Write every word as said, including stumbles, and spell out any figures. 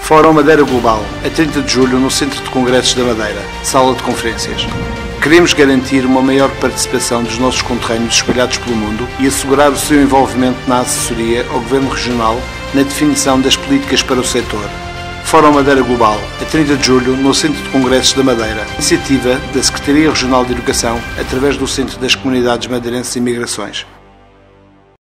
Fórum Madeira Global, a trinta de julho, no Centro de Congressos da Madeira, Sala de Conferências. Queremos garantir uma maior participação dos nossos conterrâneos espalhados pelo mundo e assegurar o seu envolvimento na assessoria ao Governo Regional na definição das políticas para o setor. Fórum Madeira Global, a trinta de julho, no Centro de Congressos da Madeira, iniciativa da Secretaria Regional de Educação, através do Centro das Comunidades Madeirenses e Migrações.